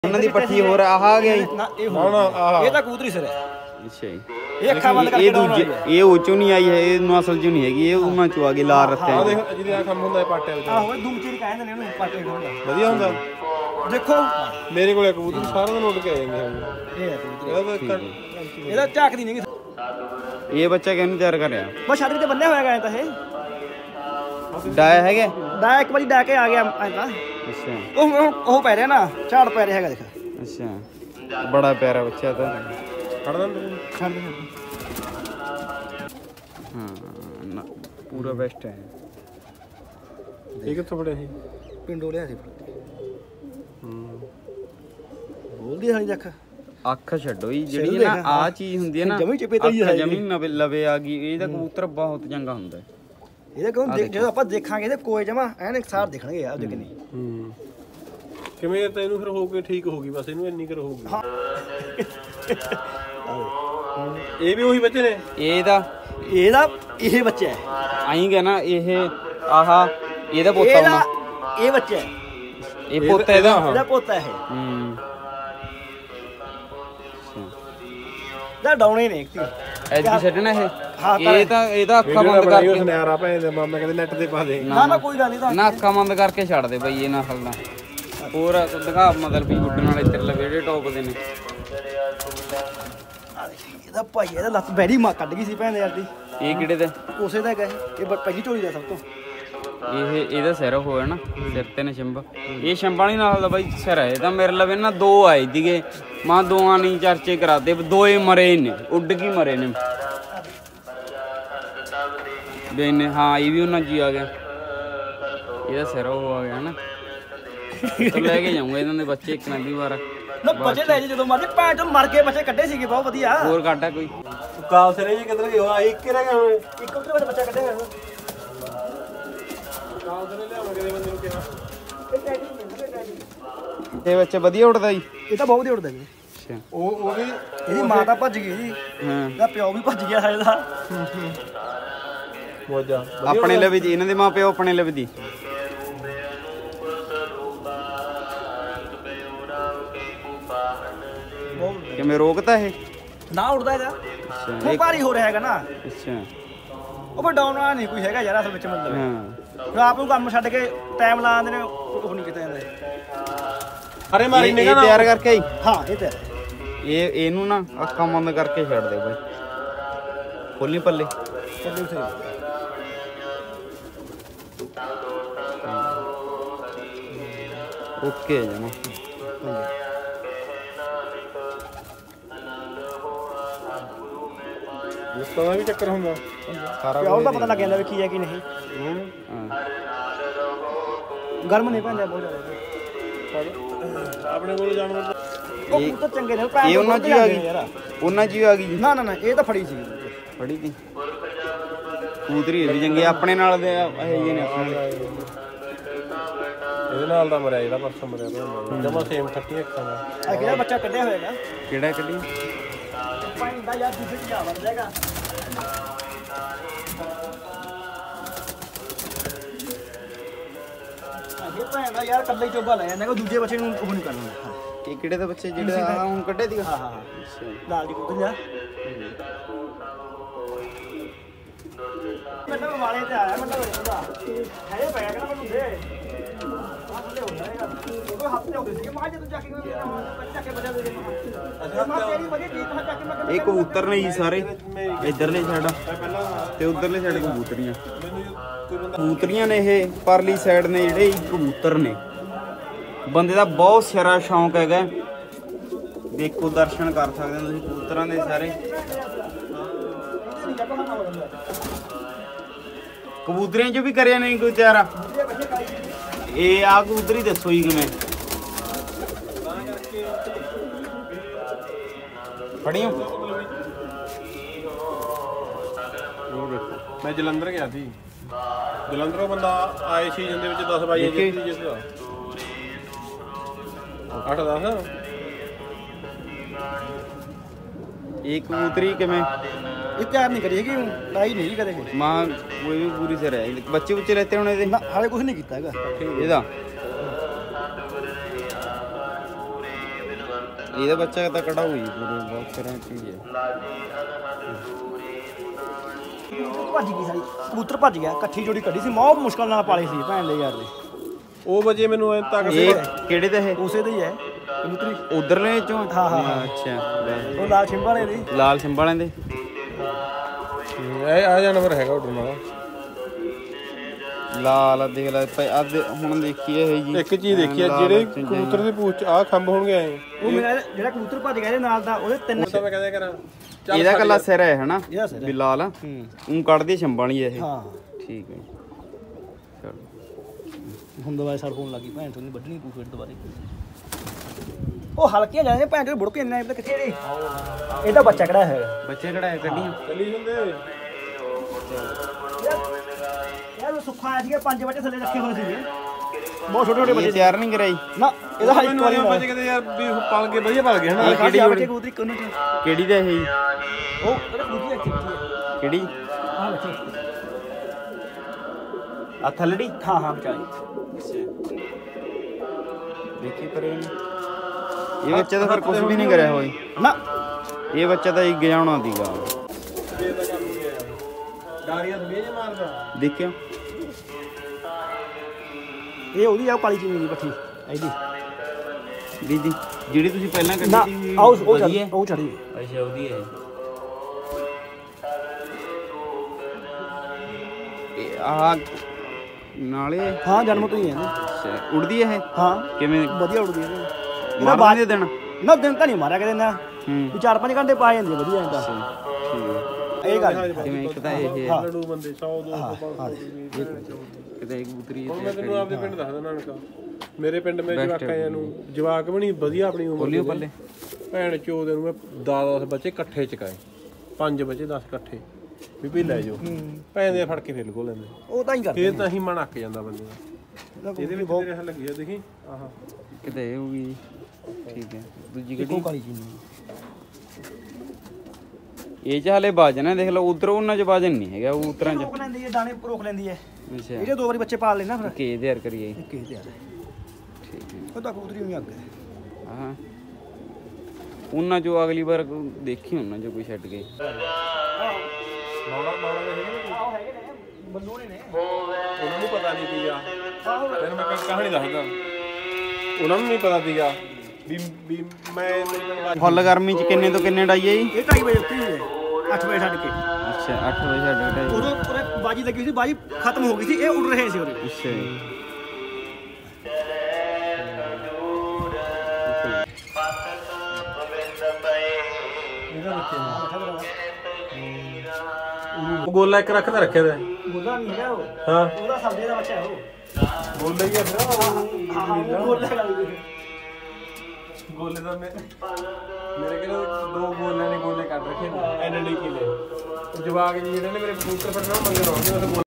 ਉਹਨਾਂ ਦੀ ਪੱਠੀ ਹੋਰ ਆ ਗਿਆ ਜੀ। ਨਾ ਇਹ ਤਾਂ ਕਬੂਤਰੀ ਸਿਰ ਹੈ। ਅੱਛਾ ਜੀ, ਇਹ ਅੱਖਾਂ ਬੰਦ ਕਰਕੇ ਦੂਜੇ ਇਹ ਉਹ ਚੋਂ ਨਹੀਂ ਆਈ ਹੈ, ਇਹ ਨਸਲ ਚੋਂ ਨਹੀਂ ਹੈਗੀ, ਇਹ ਉਹਨਾਂ ਚੋਂ ਆ ਗਈ ਲਾਲ ਰੱਤੇ। ਆ ਦੇਖ ਜਿਹਦੇ ਆ ਕੰਮ ਹੁੰਦਾ ਪਾਟੇ ਵਿੱਚ। ਆਹੋ ਦੂਮ ਚੀਰ ਕਹਿੰਦੇ ਨੇ ਉਹਨੂੰ ਪਾਟੇ ਹੁੰਦਾ ਵਧੀਆ ਹੁੰਦਾ। ਦੇਖੋ ਮੇਰੇ ਕੋਲ ਕਬੂਤਰ ਸਾਰਾ ਦਿਨ ਉੱਡ ਕੇ ਆ ਜਾਂਦੇ ਹਨ। ਇਹ ਹੈ ਕਬੂਤਰੀ, ਇਹਦਾ ਝਾਕਦੀ ਨਹੀਂ। ਇਹ ਬੱਚਾ ਕਿਹਨੂੰ ਤਿਆਰ ਕਰਿਆ? ਬਸ ਛੱਡ ਕੇ ਬੰਨਿਆ ਹੋਇਆ ਗਾ ਤਾਂ ਇਹ ਡਾਇਆ ਹੈਗਾ। ਡਾ ਇੱਕ ਵਾਰੀ ਡਾ ਕੇ ਆ ਗਿਆ ਐਂ ਤਾਂ। ਅੱਛਾ ਉਹ ਪੈ ਰਿਹਾ ਨਾ, ਝਾੜ ਪੈ ਰਿਹਾ ਹੈਗਾ ਦੇਖ। ਅੱਛਾ ਬੜਾ ਪਿਆਰਾ ਬੱਚਾ ਤਾਂ। ਛੱਡ ਦਿੰਦੇ ਛੱਡ ਦੇ ਹਾਂ ਪੂਰਾ ਬੈਸਟ ਹੈ। ਇਹ ਕਿੱਥੋਂ ਫੜਿਆ ਸੀ? ਪਿੰਡੋਂ ਲਿਆ ਸੀ। ਬੋਲਦੀ ਹਾਲੀ ਦੇਖ। ਅੱਖ ਛੱਡੋ ਜੀ, ਜਿਹੜੀ ਨਾ ਆ ਚੀਜ਼ ਹੁੰਦੀ ਹੈ ਨਾ ਜਮੀ ਚਿਪੇ ਤੇ ਜਮੀ ਲਵੇ ਆ ਗਈ। ਇਹਦਾ ਕਬੂਤਰ ਬਹੁਤ ਚੰਗਾ ਹੁੰਦਾ। ਇਹਦਾ ਕਿਉਂ ਜਦੋਂ ਆਪਾਂ ਦੇਖਾਂਗੇ ਇਹਦੇ ਕੋਏ ਜਮਾ ਐਨ ਇਕਸਾਰ ਦਿਖਣਗੇ ਆ ਉਹਦੇ ਨਹੀਂ। ਕਿਵੇਂ ਤੈਨੂੰ ਫਿਰ ਹੋ ਕੇ ਠੀਕ ਹੋਊਗੀ, ਬਸ ਇਹਨੂੰ ਇੰਨੀ ਕਰ ਹੋਊਗੀ। ਇਹ ਵੀ ਉਹੀ ਬੱਚੇ ਨੇ। ਇਹਦਾ ਇਹ ਬੱਚਾ ਹੈ ਆਈ ਗਿਆ ਨਾ। ਇਹ ਆਹਾ ਇਹਦਾ ਪੋਤਾ ਹੋਣਾ। ਇਹ ਬੱਚਾ ਹੈ, ਇਹ ਪੋਤਾ ਇਹਦਾ ਪੋਤਾ ਹੈ। ਦਾ ਡਾਉਣੇ ਨੇ ਐਦੀ ਛੱਡਣਾ ਇਹ ਤਾਂ ਇਹਦਾ ਅੱਖਾਂ ਬੰਦ ਕਰਕੇ ਸੁਨਿਆਰਾ ਭੈਣ ਦੇ ਮਾਮਾ ਕਹਿੰਦੇ ਨੈਟ ਤੇ ਪਾ ਦੇ। ਨਾ ਕੋਈ ਗੱਲ ਨਹੀਂ, ਨਾ ਅੱਖਾਂ ਬੰਦ ਕਰਕੇ ਛੱਡ ਦੇ ਬਈ। ਇਹ ਨਸਲ ਦਾ ਹੋਰ ਦਿਖਾ ਮਤਲਬ ਵੀ ਉੱਡਣ ਵਾਲੇ ਤੇਰੇ ਲਵੇ ਜਿਹੜੇ ਟੌਪ ਦੇ ਨੇ। ਇਹਦਾ ਭਾਈ ਇਹਦਾ ਲੱਤ ਬੈਰੀ ਮਾ ਕੱਢ ਗਈ ਸੀ ਭੈਣ ਯਾਰ ਦੀ। ਇਹ ਕਿਹੜੇ ਦਾ? ਉਸੇ ਦਾ ਹੈਗਾ ਇਹ ਪਹਿਲੀ ਝੋਲੀ ਦਾ ਸਭ ਤੋਂ। ਇਹਦਾ ਸਿਰ ਹੋਇਆ ਨਾ, ਸਿਰ ਤੇ ਨੇ ਛੰਬਾ। ਇਹ ਛੰਬਾ ਨਹੀਂ ਨਾਲ ਦਾ ਬਾਈ ਸਿਰ ਹੈ ਇਹਦਾ। ਮੇਰੇ ਲਵੇ ਨਾ ਦੋ ਆਏ ਸੀਗੇ, ਮਾਂ ਦੋਆਂ ਨਹੀਂ ਚਰਚੇ ਕਰਾਦੇ, ਦੋਏ ਮਰੇ ਨੇ, ਉੱਡ ਕੇ ਮਰੇ ਨੇ ਬੇਨੇ। ਹਾਂ ਇਹ ਵੀ ਉਹਨਾਂ ਜੀ ਆ ਗਿਆ। ਇਹਦਾ ਸਿਰ ਉਹ ਆ ਗਿਆ ਨਾ। ਲੈ ਕੇ ਜਾਊਂਗਾ ਇਹਨਾਂ ਦੇ ਬੱਚੇ ਇੱਕ ਨਾ ਦੀ ਵਾਰ ਨਾ ਬੱਚੇ ਲੈ ਜੀ ਜਦੋਂ ਮਰਜ਼ੀ। ਭੈਣ ਚੋਂ ਮਰ ਕੇ ਬੱਚੇ ਕੱਢੇ ਸੀਗੇ ਬਹੁਤ ਵਧੀਆ। ਹੋਰ ਕੱਢਾ ਕੋਈ ਕਾਲ ਸਰੇ ਜੀ ਕਿੱਧਰ ਗਿਆ? ਇੱਕ ਹੀ ਰਹਿ ਗਿਆ ਹੁਣ। ਇੱਕ ਉੱਤੇ ਵਿੱਚ ਬੱਚਾ ਕੱਢਿਆ ਹੋਇਆ। ਕਾਲ ਸਰੇ ਲਿਆਵਾਂਗੇ ਦੇ ਬੰਦੇ ਨੂੰ ਕਿਹਾ। ਇਹ ਬੱਚਾ ਵਧੀਆ ਉੱਡਦਾ ਜੀ। ਇਹ ਤਾਂ ਬਹੁਤ ਵਧੀਆ ਉੱਡਦਾ ਜੀ। ਅੱਛਾ ਉਹ ਵੀ ਇਹਦੀ ਮਾਂ ਤਾਂ ਭੱਜ ਗਈ ਜੀ। ਹਾਂ ਇਹਦਾ ਪਿਓ ਵੀ ਭੱਜ ਗਿਆ ਇਹਦਾ। ਮੋਜਾ ਆਪਣੇ ਲਵੇ ਜੀ, ਇਹਨਾਂ ਦੇ ਮਾਂ ਪਿਓ ਆਪਣੇ ਲਵੇ ਦੀ। ਕਿਵੇਂ ਰੋਕਤਾ ਇਹ? ਨਾ ਉੱਡਦਾ ਇਹਦਾ। ਅੱਛਾ ਉਹ ਭਾਰੀ ਹੋ ਰਿਹਾ ਹੈਗਾ ਨਾ। ਅੱਛਾ ਉਹ ਪਰ ਡਾਉਨ ਵਾਲਾ ਨਹੀਂ ਕੋਈ ਹੈਗਾ ਯਾਰ ਅਸਲ ਵਿੱਚ ਮਤਲਬ। ਹਾਂ ਫਿਰ ਆਪ ਨੂੰ ਕੰਮ ਛੱਡ ਕੇ ਟਾਈਮ ਲਾ ਆਉਂਦੇ ਨੇ, ਉਹ ਨਹੀਂ ਕੀਤਾ ਜਾਂਦਾ। ਅਰੇ ਮਾਰੀ ਇਹ ਤਿਆਰ ਕਰਕੇ ਆਈ। ਹਾਂ ਇਹ ਤਾਂ ਇਹਨੂੰ ਨਾ ਅੱਖਾਂ ਬੰਦ ਕਰਕੇ ਛੱਡ ਦੇ ਬਾਈ। ਖੋਲੀ ਪੱਲੇ ਓਕੇ ਜਮਾ। ਇਸ ਤਰ੍ਹਾਂ ਵੀ ਚੱਕਰ ਹੁੰਦਾ ਸਾਰਾ ਪਿਓ ਦਾ ਪਤਾ ਲੱਗ ਜਾਂਦਾ ਵੀ ਕੀ ਹੈ ਕੀ ਨਹੀਂ। ਗਰਮ ਨਹੀਂ ਪੈਂਦਾ ਬਹੁਤ ਜ਼ਿਆਦਾ ਆਪਣੇ ਕੋਲ ਜਾਨਵਰ। ਉਹ ਕਬੂਤਰ ਚੰਗੇ ਨੇ। ਇਹ ਉਹਨਾਂ ਜੀ ਆ ਗਈ, ਉਹਨਾਂ ਜੀ ਆ ਗਈ। ਨਾ ਇਹ ਤਾਂ ਫੜੀ ਸੀ। ਫੜੀ ਤੀ ਕਬੂਤਰੀ ਵੀ ਚੰਗੀ ਆਪਣੇ ਨਾਲ ਦੇ ਇਹ ਜੀ ਨੇ। ਇਹਦੇ ਨਾਲ ਦਾ ਮਰਿਆ ਜਿਹੜਾ ਪਰਸੋਂ ਮਰਿਆ ਜਮਾ ਸੇਮ ਖੱਟੀ ਅੱਖਾਂ ਦਾ। ਆ ਕਿਹੜਾ ਬੱਚਾ ਕੱਢਿਆ ਹੋਏਗਾ? ਕਿਹੜਾ ਕੱਢੀ? ਪੈਂਦਾ ਯਾਰ ਦੂਜੇ ਚ ਜਾ ਵੜ ਜਾਏਗਾ। ਇਹ ਪੈਂਦਾ ਯਾਰ ਕੱਲਾ ਹੀ ਚੋਬਾ ਲੈ ਜਾਂਦਾ, ਦੂਜੇ ਬੱਚੇ ਨੂੰ ਉਹ ਨਹੀਂ ਕਰਨਾ। ਇਹ ਕਿਹੜੇ ਦਾ ਬੱਚੇ ਜਿਹੜਾ ਹੁਣ ਕੱਢੇ ਦੀ? ਹਾਂ ਹਾਂ ਲਾਲ ਦੀ ਕੁੱਤ ਜਾ। ਮੈਨੂੰ ਵਾਲੇ ਤੇ ਆਇਆ, ਮੈਨੂੰ ਉਹਦਾ ਹੈ ਪਿਆ ਕਹਿੰਦਾ ਮੈਨੂੰ ਦੇ ਹੱਥ ਹੋ ਜਾਏਗਾ। ਉਹ ਹੱਥ ਤੇ ਹੋ ਗਏ ਸੀ ਮਾਂ ਜੇ ਤੂੰ ਜਾ ਕੇ ਬੱਚਾ ਕੇ ਬਜਾ ਦੇ ਦੇ। ਮੈਂ ਤੇਰੀ ਵਜ੍ਹਾ ਠੀਕ ਹੈ ਜਾ ਕੇ ਮੈਂ। ਇਹ ਕਬੂਤਰ ਨੇ ਜੀ ਸਾਰੇ, ਇਧਰਲੇ ਸਾਈਡ ਤੇ ਉਧਰਲੇ ਸਾਈਡ ਕਬੂਤਰੀਆਂ। ਕਬੂਤਰੀਆਂ ਨੇ ਇਹ ਪਰਲੀ ਸਾਈਡ ਨੇ ਜਿਹੜੇ ਕਬੂਤਰ ਨੇ। ਬੰਦੇ ਦਾ ਬਹੁਤ ਸਾਰਾ ਸ਼ੌਂਕ ਹੈਗਾ। ਦੇਖੋ ਦਰਸ਼ਨ ਕਰ ਸਕਦੇ ਹੋ ਤੁਸੀਂ ਕਬੂਤਰਾਂ ਦੇ ਸਾਰੇ। ਕਬੂਤਰੀਆਂ 'ਚ ਵੀ ਕਰਿਆ ਨਹੀਂ ਕੋਈ ਤਿਆਰ। ਇਹ ਆ ਕਬੂਤਰੀ ਦੱਸੋ ਜੀ ਕਿਵੇਂ ਫੜੀ ਹੋ? ਮੈਂ ਜਲੰਧਰ ਗਿਆ ਸੀ। ਜਲੰਧਰੋਂ ਬੰਦਾ ਆਏ ਸੀਜ਼ਨ ਦੇ ਵਿੱਚ 10 ਬਾਈ ਜਿੱਤਦਾ 8-10। ਇਹ ਕਬੂਤਰੀ ਕਿਵੇਂ? ਇਹ ਤਿਆਰ ਨਹੀਂ ਕਰੀ ਹੈਗੀ, ਲਾਈ ਨਹੀਂ ਕਦੇ। ਮਾਂ ਕੋਈ ਵੀ ਪੂਰੀ ਸਿਰ ਹੈ। ਬੱਚੇ ਬੁੱਚੇ ਲੈਤੇ ਹੁਣ ਇਹਦੇ? ਹਾਲੇ ਕੁਝ ਨਹੀਂ ਕੀਤਾ ਹੈਗਾ ਇਹਦਾ। ਇਹਦਾ ਬੱਚਾ ਤਾਂ ਕੜਾ ਹੋਈ ਪੂਰੇ ਬਹੁਤ ਤਰ੍ਹਾਂ ਚੀਜ਼ ਹੈ। ਭੱਜ ਗਈ ਸਾਰੀ ਕਬੂਤਰ ਭੱਜ ਗਿਆ ਇਕੱਠੀ ਜੋੜੀ ਕੱਢੀ ਸੀ ਬਹੁਤ ਮੁਸ਼ਕਲ ਨਾਲ ਪਾਲੀ ਸੀ ਭੈਣ ਦੇ ਯਾਰ ਦੇ ਉਹ ਵਜੇ ਮੈਨੂੰ ਐ ਤੱਕ ਇਹ ਕਿਹੜੇ ਦਾ ਇਹ ਉਸੇ ਦੇ ਹੀ ਹੈ ਕਬੂਤਰੀ ਉਧਰਲੇ ਚੋਂ ਹਾਂ। ਅੱਛਾ ਉਹ ਲਾਲ ਸਿੰਬ ਵਾਲੇ ਦੀ ਲਾਲ ਸਿੰਬ ਵਾਲਿਆਂ ਦੇ ਇਹ ਆ ਜਾਨਵਰ ਹੈਗਾ ਉੱਡਣ ਵਾਲਾ ਲਾਲ ਦੇਖ ਲੈ ਅੱਜ ਹੁਣ ਦੇਖੀਏ ਇਹ ਜੀ ਇੱਕ ਚੀਜ਼ ਦੇਖੀ ਆ ਜਿਹੜੇ ਕਬੂਤਰ ਦੀ ਪੂਛ ਆ ਖੰਭ ਹੋਣਗੇ ਐ ਉਹ ਮੇਰਾ ਜਿਹੜਾ ਕਬੂਤਰ ਭੱਜ ਗਿਆ ਇਹਦੇ ਨਾਲ ਦਾ ਉਹਦੇ ਤਿੰਨ ਤਾਂ ਮੈਂ ਕਹਿੰਦਾ ਕਰਾਂ ਇਹਦਾ ਕੱਲਾ ਸਿਰ ਹੈ ਹਨਾ ਇਹਦਾ ਸਿਰ ਵੀ ਲਾਲ ਉਹ ਕੱਢਦੀ ਛੰਬਾਂ ਵਾਲੀ ਇਹ ਹਾਂ ਠੀਕ ਹੈ ਚਲ ਹੁਣ ਦਵਾਈ ਸੜ ਹੋਣ ਲੱਗੀ ਭੈਣ ਤੋਂ ਨਹੀਂ ਵੱਢਣੀ ਪੂ ਫਿਰ ਦੁਬਾਰੇ ਉਹ ਹਲਕੀਆਂ ਜਾਂਦੇ ਭੈਣ ਤੋਂ ਬੁੜਕੇ ਇੰਨਾ ਇਹ ਕਿੱਥੇ ਇਹਦੇ ਇਹਦਾ ਬੱਚਾ ਕਿਹੜਾ ਹੈ ਬੱਚੇ ਕਢਾਏ ਕੱਢੀਆਂ ਚੱਲੀ ਜਾਂਦੇ ਯਾਰ ਉਹ ਸੁੱਖਾ ਆਇਆ ਸੀਗਾ 5 ਬੱਚੇ ਥੱਲੇ ਰੱਖੇ ਹੋਏ ਸੀਗੇ ਬਹੁਤ ਛੋਟੇ ਛੋਟੇ ਬੱਚੇ ਇਹ ਤਿਆਰ ਨਹੀਂ ਕਰਾਈ ਨਾ ਇਹਦਾ ਹਾਈ ਮੈਨੂੰ ਆਇਆ ਬੱਚੇ ਕਿਤੇ ਯਾਰ ਵੀ ਪਲ ਕੇ ਵਧੀਆ ਪਲ ਗਏ ਹਨਾ ਕਿਹੜੀ ਬੱਚੇ ਕਬੂਤਰੀ ਕੋਨੇ ਤੇ ਕਿਹੜੀ ਦਾ ਇਹ ਜੀ ਉਹ ਉਹਦਾ ਕਬੂਤਰੀ ਇੱਥੇ ਹੈ ਕਿਹੜੀ ਆਹ ਬੱਚੇ ਆ ਥਲੜੀ ਹਾਂ ਵਿਚਾਰੀ ਦੇਖੀ ਪਰ ਇਹ ਬੱਚਾ ਤਾਂ ਫਿਰ ਕੁਝ ਵੀ ਨਹੀਂ ਕਰਿਆ ਹੋਈ ਨਾ ਇਹ ਬੱਚਾ ਤਾਂ ਇੱਕ ਜਾਣਾ ਦੀਗਾ ਡਾਰੀਆਂ ਵੇਜ ਮਾਰਦਾ ਦੇਖਿਓ ਇਹ ਉਹਦੀ ਆ ਕਾਲੀ ਚੀਨੀ ਦੀ ਪੱਠੀ ਇਹਦੀ ਦੀਦੀ ਜਿਹੜੀ ਤੁਸੀਂ ਪਹਿਲਾਂ ਨਾ ਕੱਢੀ ਸੀ ਉਹ ਵਧੀਆ ਹੈ? ਉਹ ਚੜੀ ਅੱਛਾ ਉਹਦੀ ਹੈ ਇਹ ਆ ਨਾਲੇ ਹਾਂ ਜਨਮ ਤੋਂ ਹੀ ਹੈ ਅੱਛਾ ਉੜਦੀ ਹੈ ਇਹ ਹਾਂ ਕਿਵੇਂ ਵਧੀਆ ਉੜਦੀ ਹੈ ਮਾਰਨ ਦੇ ਦੇਣ ਨਾ ਦਿਨ ਤਾਂ ਨਹੀਂ ਮਾਰਿਆ ਕਿਤੇ ਨਾ ਹੂੰ ਵੀ 4-5 ਘੰਟੇ ਪਾ ਜਾਂਦੀ ਹੈ ਵਧੀਆ ਇਹਦਾ ਠੀਕ ਇਹ ਗੱਲ ਜਿਵੇਂ ਇੱਕ ਤਾਂ ਇਹ ਹਾਂ। ਲੜੂ ਬੰਦੇ 100 200 ਕਿਤੇ ਇੱਕ ਬੁਤਰੀ ਹੁਣ ਮੈਂ ਤੈਨੂੰ ਆਪਦੇ ਪਿੰਡ ਦੱਸਦਾ ਨਾਨਕਾ ਮੇਰੇ ਪਿੰਡ ਮੇਰੇ ਜਵਾਕਾਂ ਨੂੰ ਜਵਾਕ ਬਣੀ ਵਧੀਆ ਆਪਣੀ ਉਮਰ ਖੋਲਿਓ ਪੱਲੇ ਭੈਣ ਚੋਦ ਨੂੰ ਮੈਂ 10 ਬੱਚੇ ਇਕੱਠੇ ਚਕਾਏ 5 ਬੱਚੇ 10 ਇਕੱਠੇ ਵੀ ਲੈ ਜਾਓ ਭੈਣ ਦੇ ਫੜ ਕੇ ਫੇਰ ਲਗੋ ਲੈਂਦੇ ਉਹ ਤਾਂ ਹੀ ਕਰਦੇ ਫੇਰ ਤਾਂ ਹੀ ਮਨ ਅੱਕ ਜਾਂਦਾ ਬੰਦੇ ਦਾ ਇਹਦੇ ਵਿੱਚ ਤੇਰੇ ਹੱਲ ਲੱਗੀ ਆ ਦੇਖੀ ਆਹ ਕਿਤੇ ਇਹ ਹੋ ਗਈ ਠੀਕ ਹੈ ਦੂਜੀ ਗੱਡੀ ਉਹ ਕਾਲੀ ਚੀਨੀ ਇਹ ਚ ਹਲੇ ਵਜਨ ਹੈ ਦੇਖ ਲਓ ਉਧਰ ਉਹਨਾਂ ਚ ਵਜਨ ਨਹੀਂ ਹੈਗਾ ਉਹ ਉਤਰਾਂ ਚ ਰੋਕ ਲੈਂਦੀ ਹੈ ਦਾਣੇ ਰੋਕ ਲੈਂਦੀ ਹੈ ਅੱਛਾ ਇਹਦੇ 2 ਵਾਰੀ ਬੱਚੇ ਪਾਲ ਲੈਣਾ ਫਿਰ ਕੇ ਤਿਆਰ ਕਰੀਏ ਇੱਕ ਇਹ ਤਿਆਰ ਹੈ ਠੀਕ ਹੈ ਉਹ ਤਾਂ ਕਬੂਤਰੀ ਨਹੀਂ ਅੱਗੇ ਹਾਂ ਉਹਨਾਂ ਚੋਂ ਅਗਲੀ ਵਾਰ ਦੇਖੀ ਉਹਨਾਂ ਚੋਂ ਕੋਈ ਛੱਡ ਗਏ ਮੌੜਾ ਦੇ ਹੈਗੇ ਆਹ ਹੈਗੇ ਨੇ ਬੰਦੂ ਨੇ ਉਹਨਾਂ ਨੂੰ ਪਤਾ ਨਹੀਂ ਸੀਗਾ ਤੈਨੂੰ ਮੈਂ ਕਹਾਣੀ ਦੱਸਦਾ ਉਹਨਾਂ ਨੂੰ ਨਹੀਂ ਪਤਾ ਸੀਗਾ ਵੀ ਮੈਂ ਫੁੱਲ ਗਰਮੀ ਚ ਕਿੰਨੇ ਤੋਂ ਕਿੰਨੇ ਡਾਈਏ ਜੀ ਇਹ 2:30 ਵਜੇ ਉੱਤੀ ਹੈ 8 ਵਜੇ ਛੱਡ ਕੇ ਅੱਛਾ 8 ਵਜੇ ਛੱਡ ਕੇ ਉਦੋਂ ਪੂਰੇ ਬਾਜੀ ਲੱਗੀ ਸੀ ਬਾਜੀ ਖਤਮ ਹੋ ਗਈ ਸੀ ਇਹ ਉੱਡ ਰਹੇ ਸੀ ਉਹਦੇ ਅੱਛਾ ਜੀ ਗੋਲਾ ਇੱਕ ਰੱਖਦਾ ਰੱਖਿਆ ਦਾ ਗੋਲਾ ਨਹੀਂ ਹੈਗਾ ਉਹ ਹਾਂ ਉਹਦਾ ਸਬਜ਼ੇ ਦਾ ਬੱਚਾ ਹੈ ਉਹ ਗੋਲਾ ਹੀ ਆ ਫਿਰ ਹਾਂ ਗੋਲਾ ਹੈਗਾ ਵੀ ਗੋਲੇ ਦਾ ਮੇਰੇ ਕਿਹੜੇ 2 ਗੋਲੇ ਨੇ ਗੋਲੇ ਕੱਢ ਰੱਖੇ ਨੇ ਐਨਡੀ ਕਿਲੇ ਜਵਾਕ ਜਿਹੜੇ ਨੇ ਮੇਰੇ ਕਬੂਤਰ ਫੜਨਾ ਮੰਗਣ ਆਉਂਦੇ ਉਹ